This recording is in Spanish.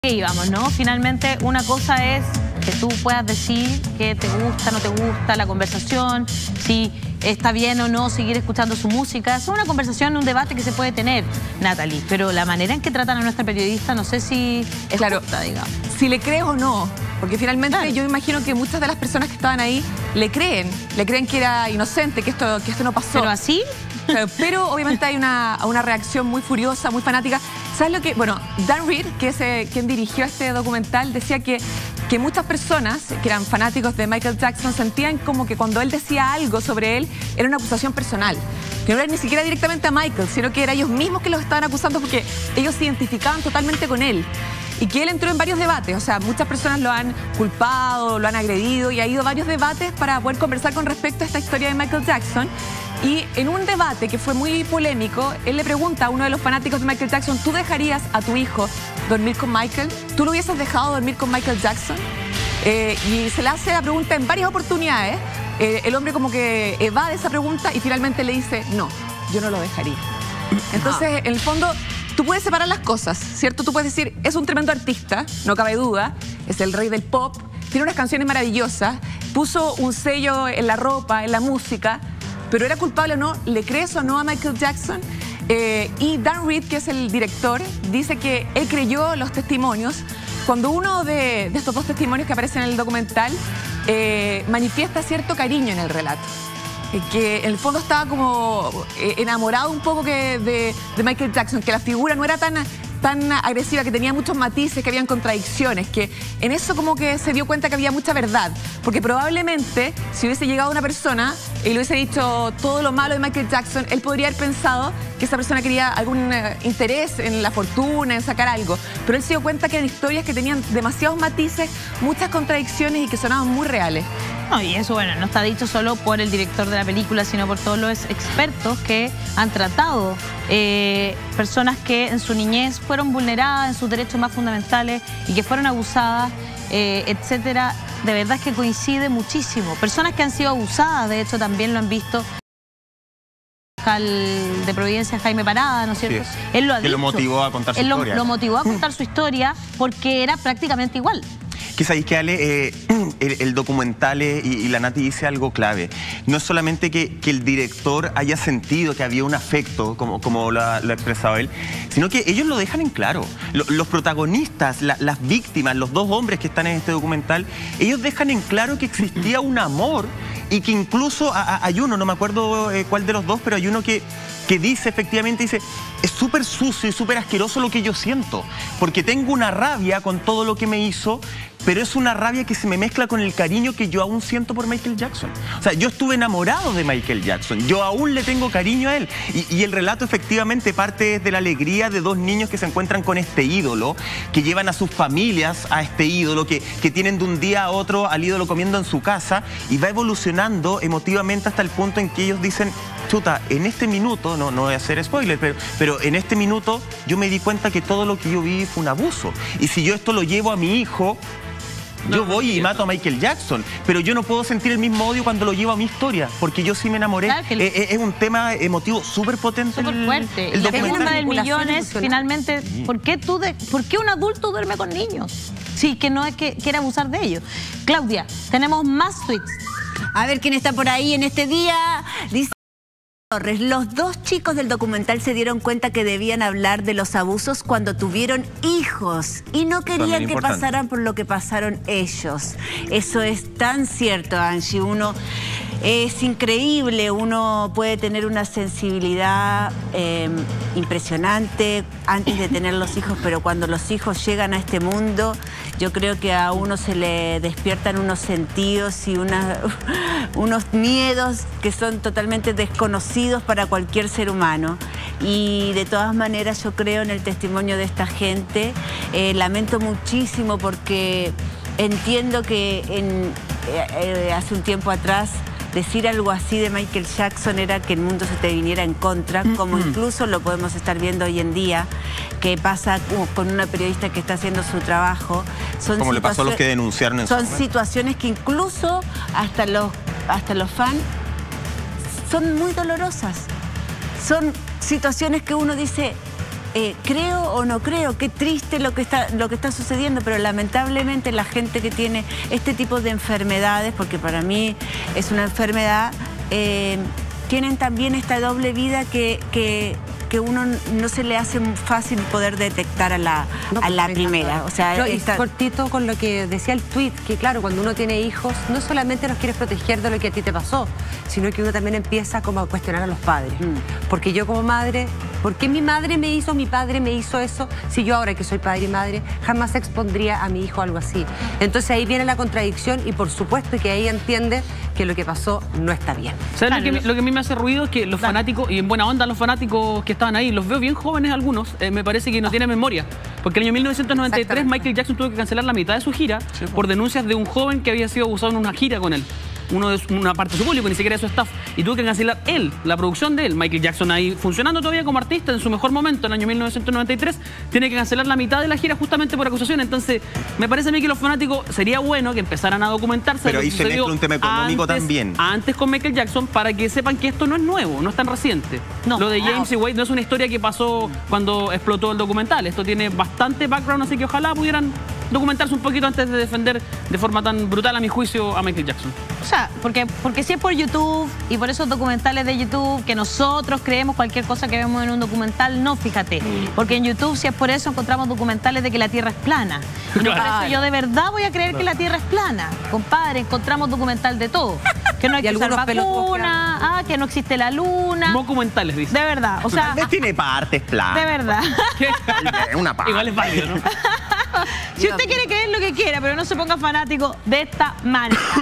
íbamos, ¿no? Finalmente, una cosa es que tú puedas decir que te gusta, no te gusta la conversación, si está bien o no seguir escuchando su música. Es una conversación, un debate que se puede tener, Natalie, pero la manera en que tratan a nuestra periodista no sé si es justa, digamos. Si le crees o no, porque finalmente yo me imagino que muchas de las personas que estaban ahí le creen que era inocente, que esto no pasó. ¿Pero así? Pero obviamente hay una reacción muy furiosa, muy fanática. ¿Sabes lo que? Bueno, Dan Reed, que es quien dirigió este documental, decía que muchas personas que eran fanáticos de Michael Jackson sentían como que cuando él decía algo sobre él era una acusación personal. Que no era ni siquiera directamente a Michael, sino que eran ellos mismos que los estaban acusando porque ellos se identificaban totalmente con él. Y que él entró en varios debates, o sea, muchas personas lo han culpado, lo han agredido y ha ido a varios debates para poder conversar con respecto a esta historia de Michael Jackson. Y en un debate que fue muy polémico, él le pregunta a uno de los fanáticos de Michael Jackson: ¿tú dejarías a tu hijo dormir con Michael? ¿Tú lo hubieses dejado dormir con Michael Jackson? Y se le hace la pregunta en varias oportunidades. El hombre como que evade esa pregunta y finalmente le dice: no, yo no lo dejaría. Entonces, en el fondo, tú puedes separar las cosas, ¿cierto? Tú puedes decir: es un tremendo artista, no cabe duda, es el rey del pop, tiene unas canciones maravillosas, puso un sello en la ropa, en la música, pero ¿era culpable o no? ¿Le crees o no a Michael Jackson? Y Dan Reed, que es el director, dice que él creyó los testimonios. Cuando uno de estos dos testimonios que aparecen en el documental manifiesta cierto cariño en el relato, que en el fondo estaba como enamorado un poco de Michael Jackson, que la figura no era tan agresiva, que tenía muchos matices, que habían contradicciones, que en eso como que se dio cuenta que había mucha verdad, porque probablemente si hubiese llegado una persona y le hubiese dicho todo lo malo de Michael Jackson, él podría haber pensado que esa persona quería algún interés en la fortuna, en sacar algo, pero él se dio cuenta que eran historias que tenían demasiados matices, muchas contradicciones y que sonaban muy reales. No, y eso, bueno, no está dicho solo por el director de la película, sino por todos los expertos que han tratado personas que en su niñez fueron vulneradas en sus derechos más fundamentales y que fueron abusadas, etcétera. De verdad es que coincide muchísimo. Personas que han sido abusadas, de hecho, también lo han visto. De Providencia, Jaime Parada, ¿no es cierto? Sí, él lo ha dicho. Que lo motivó a contar su historia. Lo motivó a contar su historia porque era prácticamente igual. Que sabéis que, Ale, el documental y la Nati dice algo clave. No es solamente que el director haya sentido que había un afecto, como lo ha expresado él, sino que ellos lo dejan en claro. Los protagonistas, las víctimas, los dos hombres que están en este documental, ellos dejan en claro que existía un amor y que incluso hay uno, no me acuerdo cuál de los dos, pero hay uno que dice, efectivamente, dice: es súper sucio y súper asqueroso lo que yo siento, porque tengo una rabia con todo lo que me hizo, pero es una rabia que se me mezcla con el cariño que yo aún siento por Michael Jackson. O sea, yo estuve enamorado de Michael Jackson, yo aún le tengo cariño a él. Y el relato efectivamente parte de la alegría de dos niños que se encuentran con este ídolo, que llevan a sus familias a este ídolo, que tienen de un día a otro al ídolo comiendo en su casa, y va evolucionando emotivamente hasta el punto en que ellos dicen: chuta, en este minuto, no voy a hacer spoiler, pero en este minuto yo me di cuenta que todo lo que yo vi fue un abuso. Y si yo esto lo llevo a mi hijo, yo voy y mato a Michael Jackson, pero yo no puedo sentir el mismo odio cuando lo llevo a mi historia, porque yo sí me enamoré. Claro que es un tema emotivo súper potente. Súper fuerte. La pregunta del millón es, finalmente, ¿por qué un adulto duerme con niños? Sí, que no es que quiera abusar de ellos. Claudia, tenemos más tweets. A ver quién está por ahí en este día. Dice: los dos chicos del documental se dieron cuenta que debían hablar de los abusos cuando tuvieron hijos y no querían que pasaran por lo que pasaron ellos. Eso es tan cierto, Angie. Es increíble, uno puede tener una sensibilidad impresionante antes de tener los hijos, pero cuando los hijos llegan a este mundo, yo creo que a uno se le despiertan unos sentidos y unos miedos que son totalmente desconocidos para cualquier ser humano. Y de todas maneras yo creo en el testimonio de esta gente. Lamento muchísimo porque entiendo que hace un tiempo atrás decir algo así de Michael Jackson era que el mundo se te viniera en contra, como incluso lo podemos estar viendo hoy en día, que pasa con una periodista que está haciendo su trabajo. Como le pasó a los que denunciaron en su momento. Son situaciones que incluso hasta los fans son muy dolorosas. Son situaciones que uno dice: creo o no creo, qué triste lo que está sucediendo, pero lamentablemente la gente que tiene este tipo de enfermedades, porque para mí es una enfermedad, tienen también esta doble vida que uno no se le hace fácil poder detectar a la primera. O sea, no, y cortito con lo que decía el tweet, que claro, cuando uno tiene hijos, no solamente los quieres proteger de lo que a ti te pasó, sino que uno también empieza como a cuestionar a los padres. Porque yo como madre, ¿por qué mi madre me hizo, mi padre me hizo eso? Si yo ahora que soy padre y madre, jamás expondría a mi hijo algo así. Entonces ahí viene la contradicción y por supuesto que ahí entiende que lo que pasó no está bien. ¿Sabes lo que a mí me hace ruido? Es que los fanáticos, y en buena onda los fanáticos que estaban ahí, los veo bien jóvenes algunos, me parece que no tienen memoria. Porque en el año 1993 Michael Jackson tuvo que cancelar la mitad de su gira por denuncias de un joven que había sido abusado en una gira con él. Una parte de su público, ni siquiera de su staff, y tuvo que cancelar él, la producción de él. Michael Jackson ahí funcionando todavía como artista en su mejor momento, en el año 1993, tiene que cancelar la mitad de la gira justamente por acusación. Entonces, me parece a mí que los fanáticos sería bueno que empezaran a documentarse. Pero ahí se mezcla un tema económico también. Antes con Michael Jackson, para que sepan que esto no es nuevo, no es tan reciente. No. Lo de James y Wade no es una historia que pasó cuando explotó el documental. Esto tiene bastante background, así que ojalá pudieran documentarse un poquito antes de defender de forma tan brutal, a mi juicio, a Michael Jackson. O sea, porque si es por YouTube y por esos documentales de YouTube que nosotros creemos cualquier cosa que vemos en un documental, no, fíjate. Porque en YouTube, si es por eso, encontramos documentales de que la Tierra es plana. Y no por eso yo de verdad voy a creer que la Tierra es plana. Compadre, encontramos documental de todo. Que no hay que usar vacuna, que no existe la luna. Documentales, dice. De verdad, o sea... tiene partes planas. De verdad. Una parte. Igual es válido, ¿no? Si usted quiere creer lo que quiera, pero no se ponga fanático de esta manera.